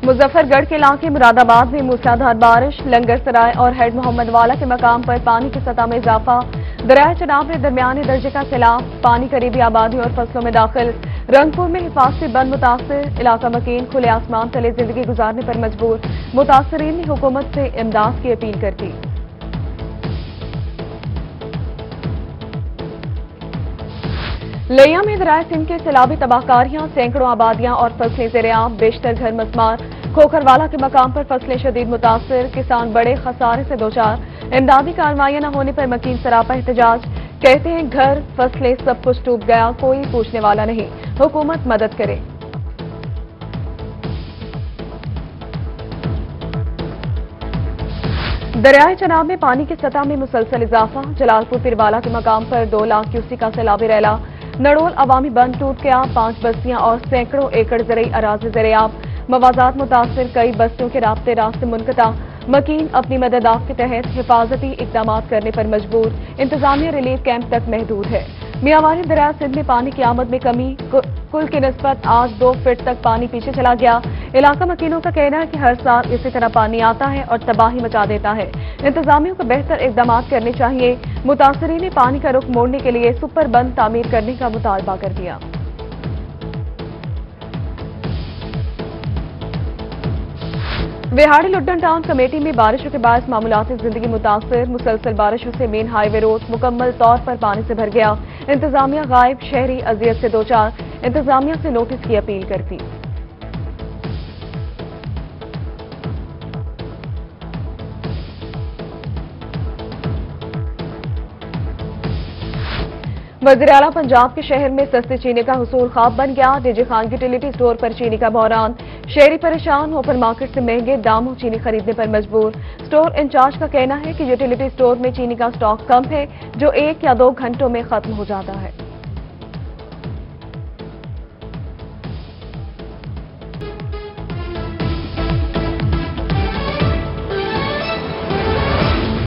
मुजफ्फरगढ़ के इलाके मुरादाबाद में मूसलाधार बारिश, लंगर सराय और हेड मोहम्मद वाला के मकाम पर पानी की सतह में इजाफा। दरिया चनाब में दरमियानी दर्जे का सैलाब, पानी करीबी आबादियों और फसलों में दाखिल। रंगपुर में हिफाजती बंद मुतासिर, इलाका मकीन खुले आसमान तले जिंदगी गुजारने पर मजबूर। मुतासरीन ने हुकूमत से इमदाद की अपील कर दी। लिया में दरिया सिंध के सैलाबी तबाहकारियां, सैकड़ों आबादियां और फसलें ज़ेर-ए-आब, बेशतर घर मसमार। खोखरवाला के मकाम पर फसलें शदीद मुतासिर, किसान बड़े खसारे से दोचार। इमदादी कार्रवाइयां न होने पर मकीन सरापा एहतजाज। कहते हैं घर, फसलें सब कुछ डूब गया, कोई पूछने वाला नहीं, हुकूमत मदद करे। दरियाए चनाब में पानी की सतह में मुसलसल इजाफा। जलालपुर पिरवाला के मकाम पर 2 लाख क्यूसेक का सैलाबी रैला। नड़ोल अवामी बंद टूट गया, 5 बस्तियां और सैकड़ों एकड़ ज़रई अराज़ी ज़ेर-ए-आब। मवाज़ात मुतासिर, कई बस्तियों के रास्ते मुनक़ता। मकीन अपनी मददात के तहत हिफाजती इक़दाम करने पर मजबूर। इंतजामिया रिलीफ कैंप तक महदूद है। मियांवारी दरिया सिंध में पानी की आमद में कमी, कुल की निस्बत आज 2 फीट तक पानी पीछे चला गया। इलाका मकीनों का कहना है कि हर साल इसी तरह पानी आता है और तबाही मचा देता है। इंतजामियों को बेहतर इक़दाम करने चाहिए। मुतासरीन ने पानी का रुख मोड़ने के लिए सुपर बंद तामीर करने का मुतालबा कर दिया। विहाड़ी लुड्डन टाउन कमेटी में बारिशों के बाद मामूलाती जिंदगी मुतासिर। मुसलसल बारिशों से मेन हाईवे रोड मुकम्मल तौर पर पानी से भर गया। इंतजामिया गायब, शहरी अजियत से दोचार। इंतजामिया से नोटिस की अपील करती। वज़ीर-ए-आला पंजाब के शहर में सस्ती चीनी का हुसूल ख्वाब बन गया। डीजे खान यूटिलिटी स्टोर पर चीनी का बहरान, शहरी परेशान, ओपन मार्केट से महंगे दामों चीनी खरीदने पर मजबूर। स्टोर इंचार्ज का कहना है कि यूटिलिटी स्टोर में चीनी का स्टॉक कम है, जो 1 या 2 घंटों में खत्म हो जाता है।